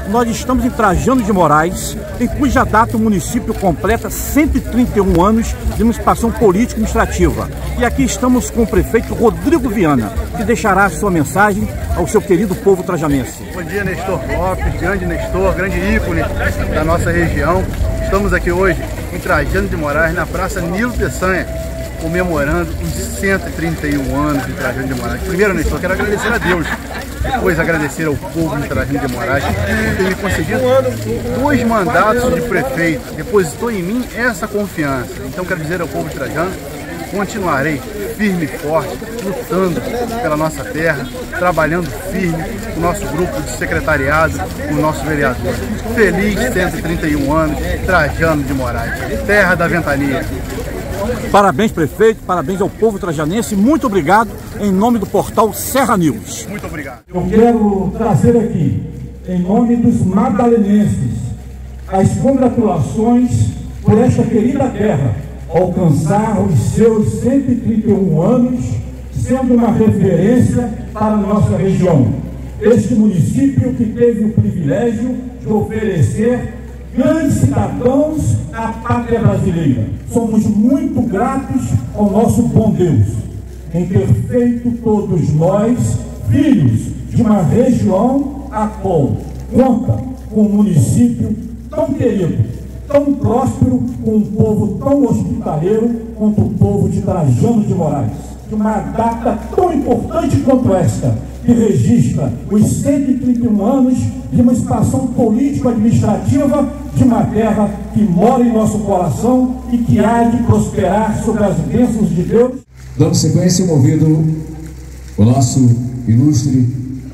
nós estamos em Trajano de Moraes, em cuja data o município completa 131 anos de emancipação político-administrativa. E aqui estamos com o prefeito Rodrigo Viana, que deixará a sua mensagem ao seu querido povo trajanense. Bom dia, Nestor Lopes, grande Nestor, grande ícone da nossa região. Estamos aqui hoje em Trajano de Moraes, na Praça Nilo Peçanha, comemorando os 131 anos de Trajano de Moraes. Primeiro, Nestor, quero agradecer a Deus, depois agradecer ao povo de Trajano de Moraes por ter me concedido 2 mandatos de prefeito, depositou em mim essa confiança. Então quero dizer ao povo de Trajano, continuarei firme e forte, lutando pela nossa terra, trabalhando firme com o nosso grupo de secretariado, com o nosso vereador. Feliz 131 anos, Trajano de Moraes, terra da ventania. Parabéns, prefeito, parabéns ao povo trajanense, muito obrigado em nome do portal Serra News. Muito obrigado. Eu quero trazer aqui, em nome dos madalenenses, as congratulações por esta querida terra alcançar os seus 131 anos, sendo uma referência para a nossa região. Este município que teve o privilégio de oferecer grandes cidadãos à pátria brasileira. Somos muito gratos ao nosso bom Deus em ter feito todos nós filhos de uma região a qual conta com um município tão querido, tão próspero, com um povo tão hospitaleiro quanto o povo de Trajano de Moraes. De uma data tão importante quanto esta, que registra os 131 anos de emancipação político-administrativa de uma terra que mora em nosso coração e que há de prosperar sob as bênçãos de Deus. Dando sequência, movido o nosso ilustre,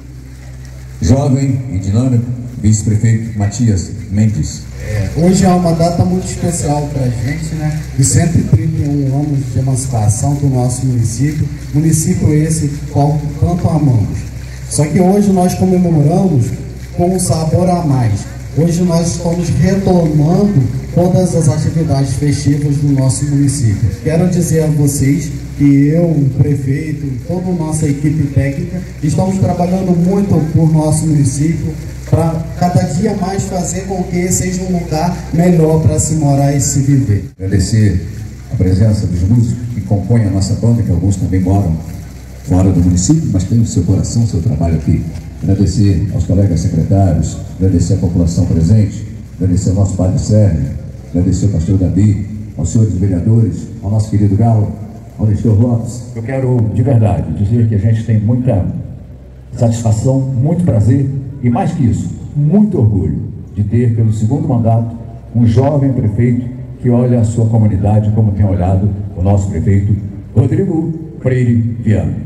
jovem e dinâmico vice-prefeito Matias Mendes. Hoje é uma data muito especial para a gente, né? De 131 anos de emancipação do nosso município, município esse qual tanto amamos. Só que hoje nós comemoramos com um sabor a mais. Hoje nós estamos retomando todas as atividades festivas do nosso município. Quero dizer a vocês que eu, o prefeito e toda a nossa equipe técnica estamos trabalhando muito por nosso município para cada dia mais fazer com que seja um lugar melhor para se morar e se viver. Agradecer a presença dos músicos que compõem a nossa banda, que alguns também moram fora do município, mas têm o seu coração, o seu trabalho aqui. Agradecer aos colegas secretários, agradecer a população presente, agradecer ao nosso padre Sérgio, agradecer ao pastor Davi, aos senhores vereadores, ao nosso querido Galo, ao Nestor Lopes. Eu quero, de verdade, dizer que a gente tem muita satisfação, muito prazer e, mais que isso, muito orgulho de ter, pelo 2º mandato, um jovem prefeito que olha a sua comunidade como tem olhado o nosso prefeito Rodrigo Freire Viana.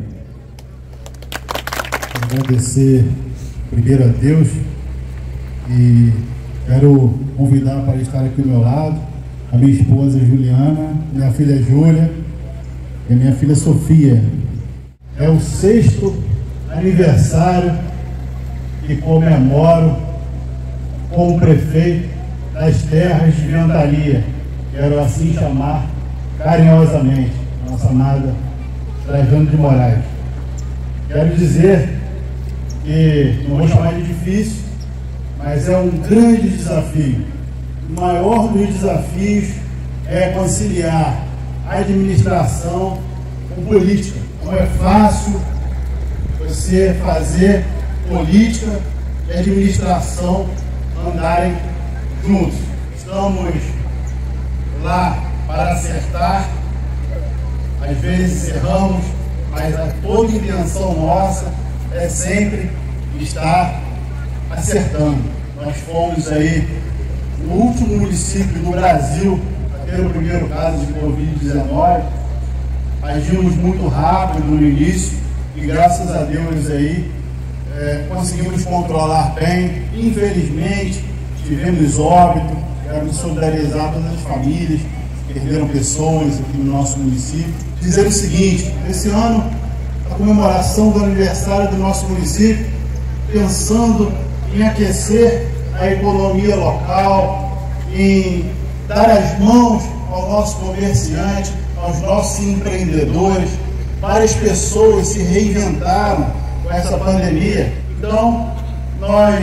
Agradecer primeiro a Deus e quero convidar para estar aqui ao meu lado a minha esposa Juliana, minha filha Júlia e a minha filha Sofia. É o 6º aniversário que comemoro como prefeito das terras de Ventania. Quero assim chamar carinhosamente a nossa amada Trajano de Moraes. Quero dizer que não vou chamar de difícil, mas é um grande desafio. O maior dos desafios é conciliar a administração com política. Não é fácil você fazer política e administração andarem juntos. Estamos lá para acertar, às vezes erramos, mas toda intenção nossa é sempre estar acertando. Nós fomos aí o último município do Brasil a ter o primeiro caso de Covid-19. Agimos muito rápido no início e graças a Deus aí conseguimos controlar bem. Infelizmente tivemos óbito. Quero me solidarizar todas as famílias que perderam pessoas aqui no nosso município. Dizer o seguinte: esse ano a comemoração do aniversário do nosso município, pensando em aquecer a economia local, em dar as mãos ao nosso comerciante, aos nossos empreendedores. Várias pessoas se reinventaram com essa pandemia. Então, nós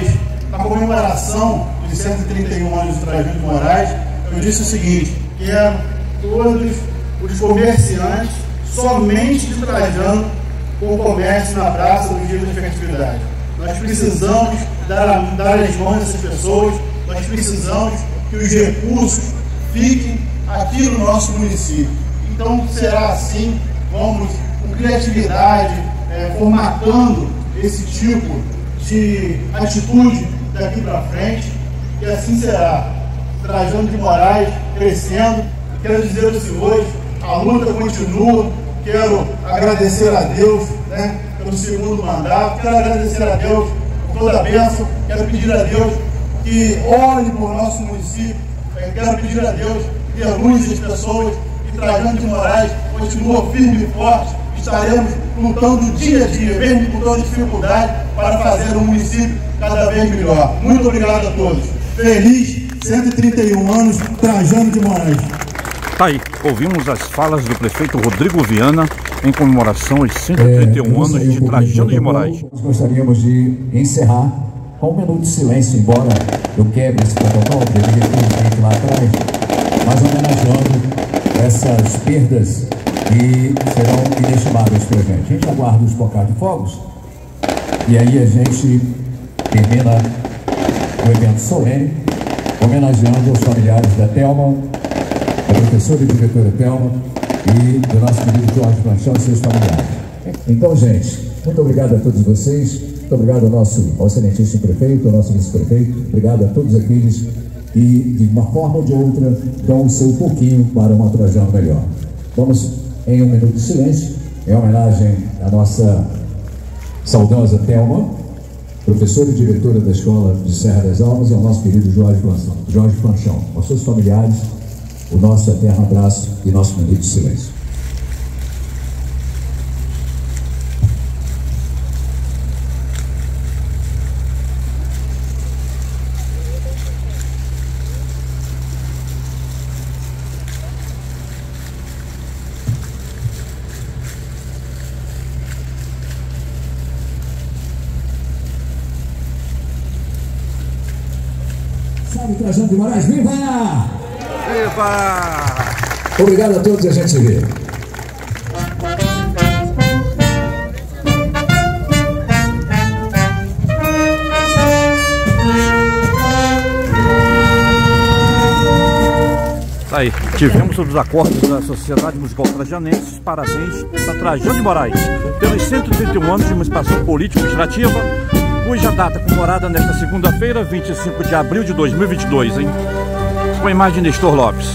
na comemoração de 131 anos do Trajano de Moraes, eu disse o seguinte: quero todos os comerciantes somente de Trajano com o comércio na praça no dia da festividade. Nós precisamos dar as mãos a essas pessoas, nós precisamos que os recursos fiquem aqui no nosso município. Então será assim, vamos com criatividade, formatando esse tipo de atitude daqui para frente, e assim será. Trajano de Moraes crescendo. Quero dizer aos senhores, a luta continua. Quero agradecer a Deus, pelo segundo mandato. Quero agradecer a Deus por toda a bênção. Quero pedir a Deus que olhe para o nosso município. Quero pedir a Deus que alude as pessoas. Que Trajano de Moraes continua firme e forte. Estaremos lutando dia a dia, mesmo com toda dificuldade, para fazer um município cada vez melhor. Muito obrigado a todos. Feliz 131 anos, Trajano de Moraes. Tá aí, ouvimos as falas do prefeito Rodrigo Viana em comemoração aos 131 anos de Trajano de Moraes. Nós gostaríamos de encerrar com um minuto de silêncio, embora eu quebre esse protocolo, deveria ter feito lá atrás, mas homenageando essas perdas que serão inestimáveis para a gente. A gente aguarda os bocados de fogos e aí a gente termina o evento solene, homenageando os familiares da Thelma, da professora e diretora Thelma e do nosso querido Jorge Planchão e seus familiares. Então, gente, muito obrigado a todos vocês, muito obrigado ao excelentíssimo prefeito, ao nosso vice-prefeito, obrigado a todos aqueles que, de uma forma ou de outra, dão o seu pouquinho para uma Trajano melhor. Vamos em um minuto de silêncio, em homenagem à nossa saudosa Thelma, professora e diretora da Escola de Serra das Almas, e ao nosso querido Jorge Planchão. Aos seus familiares, o nosso eterno abraço e nosso minuto de silêncio. Salve, Trajano de Moraes, viva! Viva! Obrigado a todos e a gente se vê. Tá aí, tivemos os acordos da Sociedade Musical Trajanense. Parabéns para Trajano de Moraes pelos 131 anos de uma emancipação político-administrativa, cuja data comemorada nesta segunda-feira, 25 de abril de 2022, hein? Com a imagem de Nestor Lopes.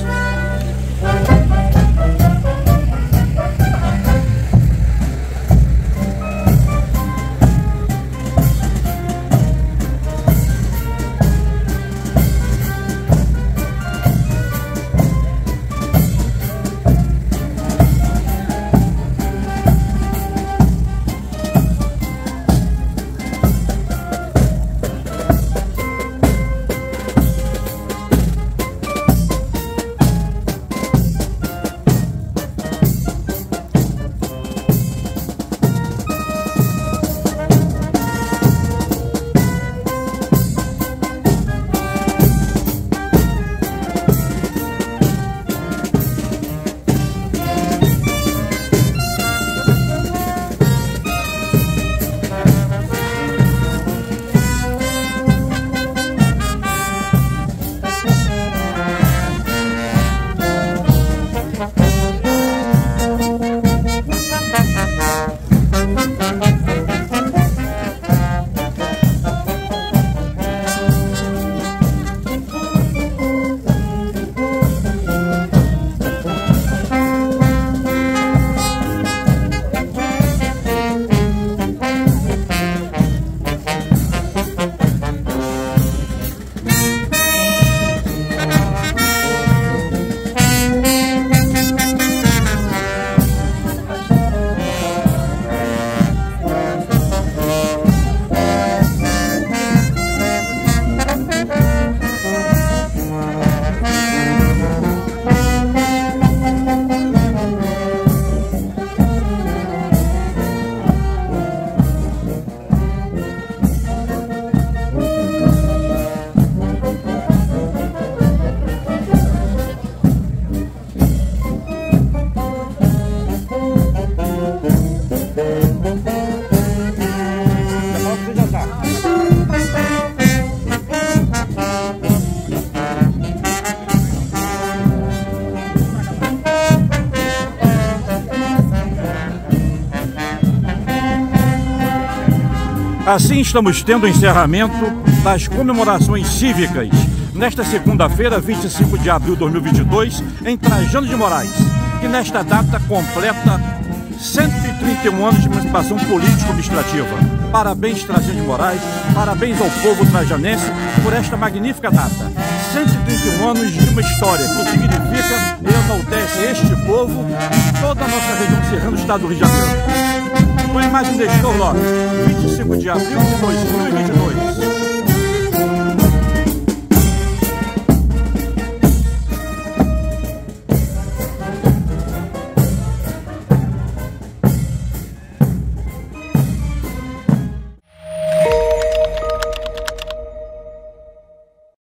Assim estamos tendo o encerramento das comemorações cívicas nesta segunda-feira, 25 de abril de 2022, em Trajano de Moraes, que nesta data completa 131 anos de emancipação político-administrativa. Parabéns, Trajano de Moraes, parabéns ao povo trajanense por esta magnífica data. 131 anos de uma história que significa e enaltece este povo e toda a nossa região serrana do estado do Rio de Janeiro. Com a imagem de Nestor Lopes, 25 de abril de 2022.